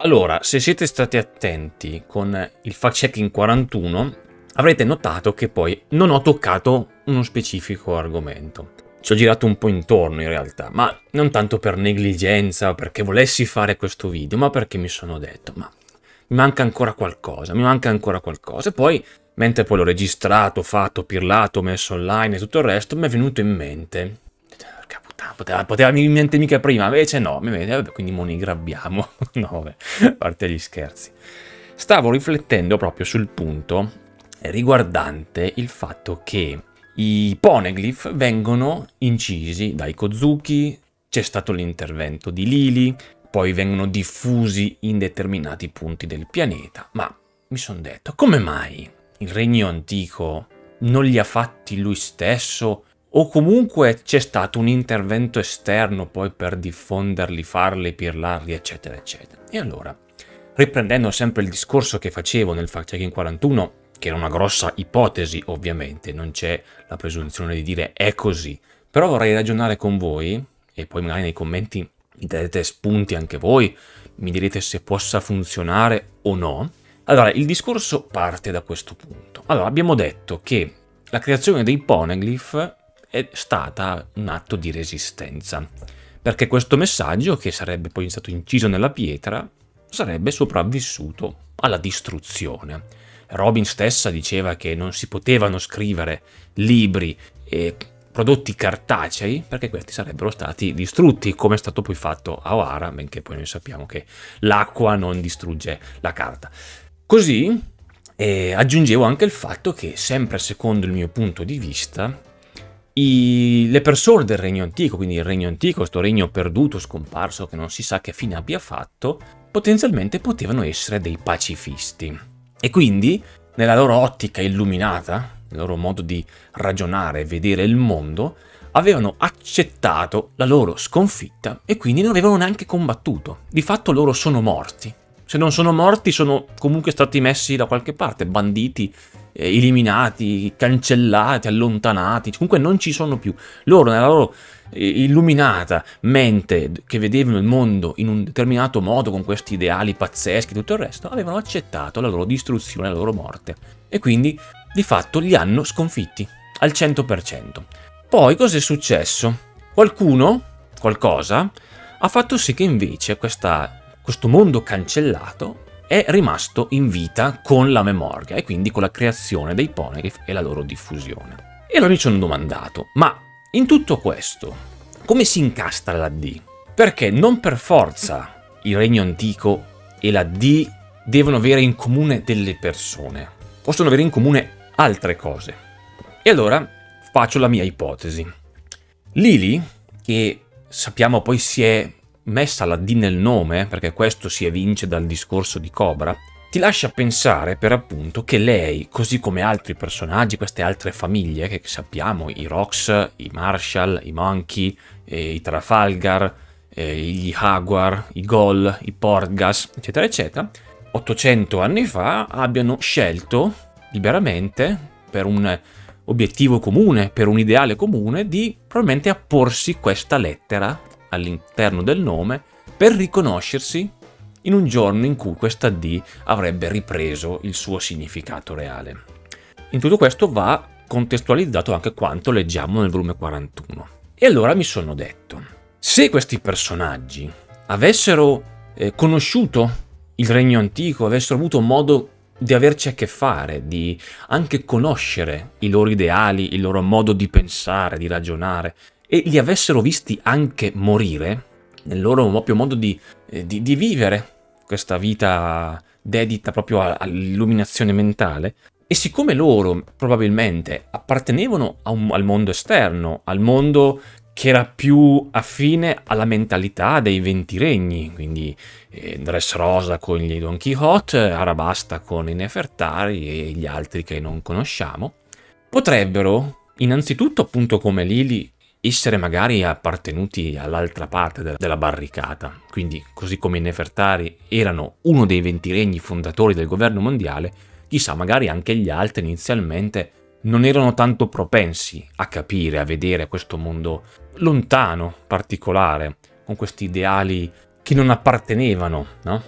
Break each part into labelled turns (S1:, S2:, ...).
S1: Allora, se siete stati attenti con il fact-checking 41, avrete notato che poi non ho toccato uno specifico argomento. Ci ho girato un po' intorno in realtà, ma non tanto per negligenza o perché volessi fare questo video, ma perché mi sono detto, ma mi manca ancora qualcosa, mi manca ancora qualcosa. E poi, mentre poi l'ho registrato, fatto, pirlato, messo online e tutto il resto, mi è venuto in mente... Poteva venire in mente mica prima, invece no, vabbè, quindi mo ne grabbiamo. No, vabbè, a parte gli scherzi. Stavo riflettendo proprio sul punto riguardante il fatto che i poneglyph vengono incisi dai Kozuki, c'è stato l'intervento di Lily, poi vengono diffusi in determinati punti del pianeta, ma mi sono detto, come mai il regno antico non li ha fatti lui stesso? O comunque c'è stato un intervento esterno poi per diffonderli, farli, pirlarli, eccetera, eccetera. E allora, riprendendo sempre il discorso che facevo nel fact-checking 41, che era una grossa ipotesi ovviamente, non c'è la presunzione di dire è così, però vorrei ragionare con voi, e poi magari nei commenti mi darete spunti anche voi, mi direte se possa funzionare o no. Allora, il discorso parte da questo punto. Allora, abbiamo detto che la creazione dei poneglyph è stata un atto di resistenza, perché questo messaggio, che sarebbe poi stato inciso nella pietra, sarebbe sopravvissuto alla distruzione. Robin stessa diceva che non si potevano scrivere libri e prodotti cartacei perché questi sarebbero stati distrutti, come è stato poi fatto a Ohara, benché poi noi sappiamo che l'acqua non distrugge la carta. Così aggiungevo anche il fatto che, sempre secondo il mio punto di vista, le persone del Regno Antico, quindi il Regno Antico, questo regno perduto, scomparso, che non si sa che fine abbia fatto, potenzialmente potevano essere dei pacifisti. E quindi, nella loro ottica illuminata, nel loro modo di ragionare e vedere il mondo, avevano accettato la loro sconfitta e quindi non avevano neanche combattuto. Di fatto loro sono morti. Se non sono morti, sono comunque stati messi da qualche parte, banditi, eliminati, cancellati, allontanati, comunque non ci sono più. Loro nella loro illuminata mente che vedevano il mondo in un determinato modo, con questi ideali pazzeschi e tutto il resto, avevano accettato la loro distruzione, la loro morte e quindi di fatto li hanno sconfitti al 100%. Poi cosa è successo? Qualcosa ha fatto sì che invece questo mondo cancellato è rimasto in vita con la memoria e quindi con la creazione dei poneglyph e la loro diffusione. E allora mi sono domandato, ma in tutto questo come si incastra la D? Perché non per forza il Regno Antico e la D devono avere in comune delle persone, possono avere in comune altre cose. E allora faccio la mia ipotesi. Lily, che sappiamo poi si è messa la D nel nome, perché questo si evince dal discorso di Cobra, ti lascia pensare per appunto che lei, così come altri personaggi, queste altre famiglie che sappiamo, i Rox, i Marshall, i Monkey, i Trafalgar, gli Jaguar, i Gol, i Portgas, eccetera, eccetera, 800 anni fa abbiano scelto liberamente, per un obiettivo comune, per un ideale comune, di probabilmente apporsi questa lettera all'interno del nome per riconoscersi in un giorno in cui questa D avrebbe ripreso il suo significato reale. In tutto questo va contestualizzato anche quanto leggiamo nel volume 41. E allora mi sono detto, se questi personaggi avessero conosciuto il Regno Antico, avessero avuto modo di averci a che fare, di anche conoscere i loro ideali, il loro modo di pensare, di ragionare, e li avessero visti anche morire nel loro proprio modo di vivere questa vita dedita proprio all'illuminazione mentale, e siccome loro probabilmente appartenevano al mondo esterno, al mondo che era più affine alla mentalità dei 20 regni, quindi Dressrosa con gli Don Quixote, Arabasta con i Nefertari e gli altri che non conosciamo, potrebbero innanzitutto, appunto come Lily, essere magari appartenuti all'altra parte della barricata, quindi così come i Nefertari erano uno dei 20 regni fondatori del governo mondiale, chissà, magari anche gli altri inizialmente non erano tanto propensi a capire, a vedere questo mondo lontano, particolare, con questi ideali che non appartenevano, no?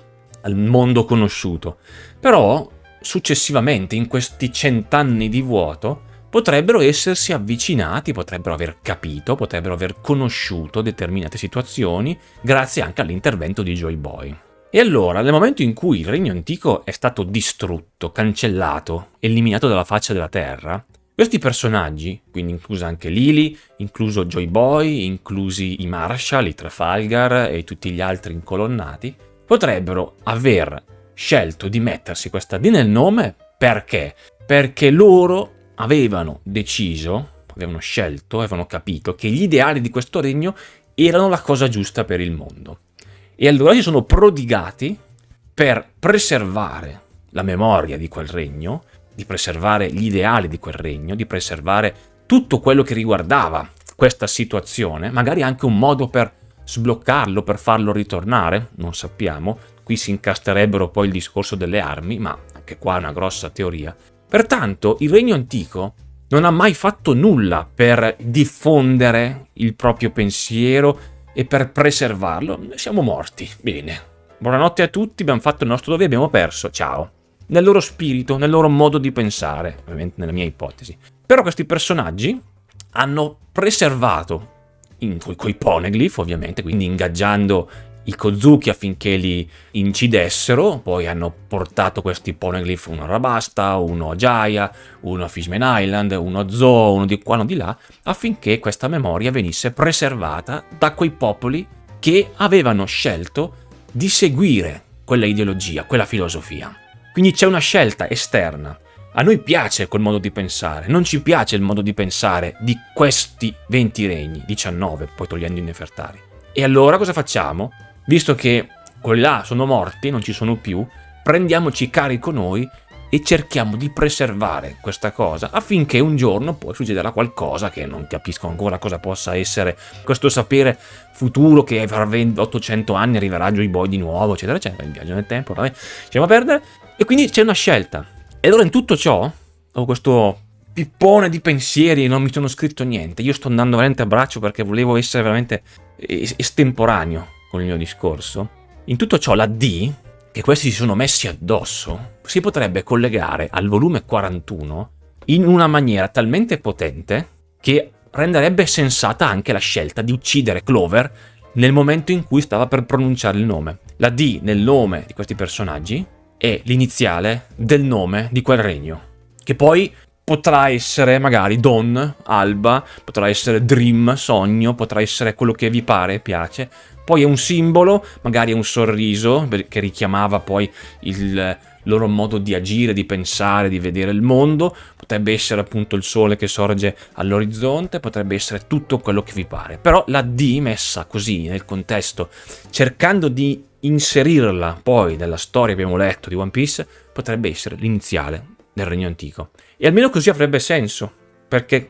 S1: al mondo conosciuto. Però, successivamente, in questi 100 anni di vuoto, potrebbero essersi avvicinati, potrebbero aver capito, potrebbero aver conosciuto determinate situazioni, grazie anche all'intervento di Joy Boy. E allora, nel momento in cui il regno antico è stato distrutto, cancellato, eliminato dalla faccia della terra, questi personaggi, quindi inclusa anche Lily, incluso Joy Boy, inclusi i Marshall, i Trafalgar e tutti gli altri incolonnati, potrebbero aver scelto di mettersi questa D nel nome perché? Perché loro avevano deciso, avevano scelto, avevano capito che gli ideali di questo regno erano la cosa giusta per il mondo. E allora si sono prodigati per preservare la memoria di quel regno, di preservare gli ideali di quel regno, di preservare tutto quello che riguardava questa situazione, magari anche un modo per sbloccarlo, per farlo ritornare, non sappiamo. Qui si incasterebbero poi il discorso delle armi, ma anche qua è una grossa teoria. Pertanto il regno antico non ha mai fatto nulla per diffondere il proprio pensiero e per preservarlo. Siamo morti. Bene. Buonanotte a tutti, abbiamo fatto il nostro dovere, abbiamo perso. Ciao. Nel loro spirito, nel loro modo di pensare, ovviamente nella mia ipotesi. Però questi personaggi hanno preservato coi poneglyph, ovviamente, quindi ingaggiando i Kozuki affinché li incidessero. Poi hanno portato questi poneglyph, uno a Arabasta, uno a Jaya, uno a Fishman Island, uno a Zoo, uno di qua, uno di là, affinché questa memoria venisse preservata da quei popoli che avevano scelto di seguire quella ideologia, quella filosofia. Quindi c'è una scelta esterna. A noi piace quel modo di pensare, non ci piace il modo di pensare di questi 20 regni, 19, poi togliendo i Nefertari. E allora cosa facciamo? Visto che quelli là sono morti, non ci sono più, prendiamoci carico noi e cerchiamo di preservare questa cosa affinché un giorno poi succederà qualcosa che non capisco ancora cosa possa essere questo sapere futuro che fra 800 anni arriverà Joy Boy di nuovo, eccetera, eccetera, il viaggio nel tempo, vabbè, ci a perdere. E quindi c'è una scelta. E allora in tutto ciò, ho questo pippone di pensieri, non mi sono scritto niente, io sto andando veramente a braccio perché volevo essere veramente estemporaneo con il mio discorso. In tutto ciò la D, che questi si sono messi addosso, si potrebbe collegare al volume 41 in una maniera talmente potente che renderebbe sensata anche la scelta di uccidere Clover nel momento in cui stava per pronunciare il nome. La D nel nome di questi personaggi è l'iniziale del nome di quel regno, che poi potrà essere magari Dawn, Alba, potrà essere Dream, sogno, potrà essere quello che vi pare e piace. Poi è un simbolo, magari è un sorriso, che richiamava poi il loro modo di agire, di pensare, di vedere il mondo. Potrebbe essere appunto il sole che sorge all'orizzonte, potrebbe essere tutto quello che vi pare. Però la D messa così nel contesto, cercando di inserirla poi nella storia che abbiamo letto di One Piece, potrebbe essere l'iniziale del regno antico. E almeno così avrebbe senso, perché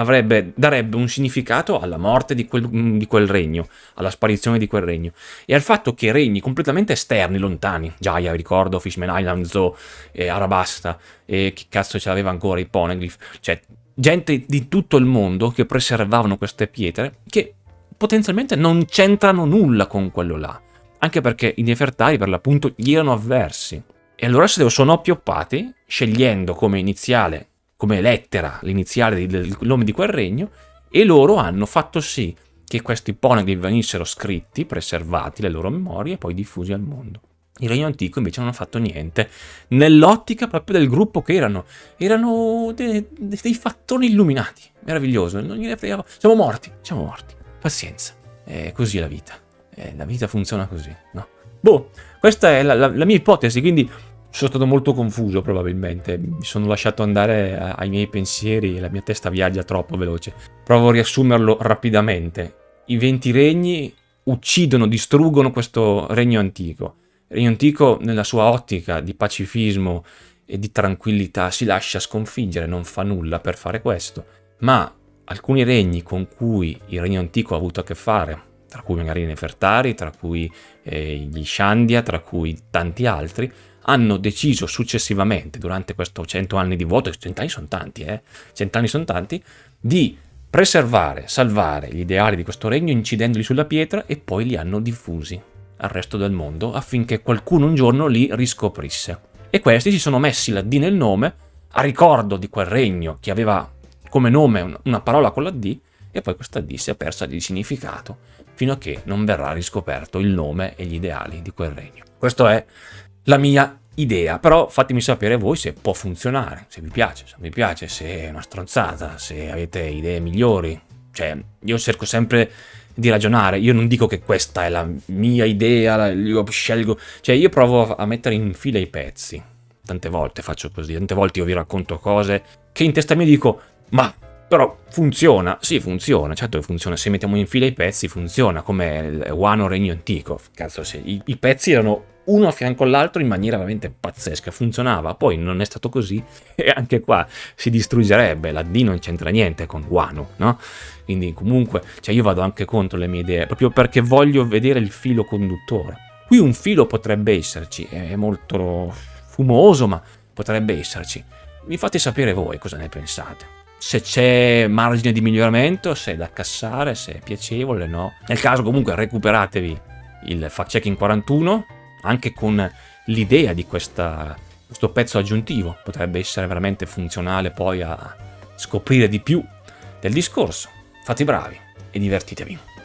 S1: darebbe un significato alla morte di quel regno, alla sparizione di quel regno, e al fatto che regni completamente esterni, lontani, Jaya, ricordo, Fishman Island, Zoo, Arabasta, e chi cazzo ce l'aveva ancora, i Poneglyph, cioè gente di tutto il mondo che preservavano queste pietre, che potenzialmente non c'entrano nulla con quello là, anche perché i Nefertari per l'appunto gli erano avversi. E allora se sono appioppati, scegliendo come iniziale, come lettera, l'iniziale del nome di quel regno, e loro hanno fatto sì che questi poneglyph venissero scritti, preservati, le loro memorie, e poi diffusi al mondo. Il regno antico invece non ha fatto niente, nell'ottica proprio del gruppo che erano dei fattori illuminati, meraviglioso, non gliene fregava, siamo morti, pazienza, è così la vita funziona così, no? Boh, questa è la mia ipotesi, quindi sono stato molto confuso probabilmente, mi sono lasciato andare ai miei pensieri e la mia testa viaggia troppo veloce. Provo a riassumerlo rapidamente. I 20 regni uccidono, distruggono questo regno antico. Il regno antico nella sua ottica di pacifismo e di tranquillità si lascia sconfiggere, non fa nulla per fare questo, ma alcuni regni con cui il regno antico ha avuto a che fare, tra cui magari i Nefertari, tra cui gli Shandia, tra cui tanti altri, hanno deciso successivamente, durante questo 100 anni di vuoto, 100 anni sono tanti, 100 anni sono tanti, di preservare, salvare gli ideali di questo regno incidendoli sulla pietra e poi li hanno diffusi. al resto del mondo affinché qualcuno un giorno li riscoprisse. E questi si sono messi la D nel nome a ricordo di quel regno che aveva come nome una parola con la D, e poi questa D si è persa di significato fino a che non verrà riscoperto il nome e gli ideali di quel regno. Questa è la mia idea, però fatemi sapere voi se può funzionare, se vi piace, se non vi piace, se è una stronzata, se avete idee migliori. Cioè, io cerco sempre di ragionare, io non dico che questa è la mia idea, io scelgo, cioè io provo a mettere in fila i pezzi. Tante volte faccio così, tante volte io vi racconto cose che in testa mia dico, ma però funziona, sì funziona, certo che funziona, se mettiamo in fila i pezzi funziona, come il Wano Regno Antico, cazzo sì, i pezzi erano uno a fianco all'altro in maniera veramente pazzesca, funzionava, poi non è stato così e anche qua si distruggerebbe, la D non c'entra niente con Wano, no? Quindi comunque, cioè io vado anche contro le mie idee, proprio perché voglio vedere il filo conduttore. Qui un filo potrebbe esserci, è molto fumoso, ma potrebbe esserci. Mi fate sapere voi cosa ne pensate. Se c'è margine di miglioramento, se è da cassare, se è piacevole, no. Nel caso comunque recuperatevi il fact-checking 41, anche con l'idea di questo pezzo aggiuntivo. Potrebbe essere veramente funzionale poi a scoprire di più del discorso. Fate i bravi e divertitevi.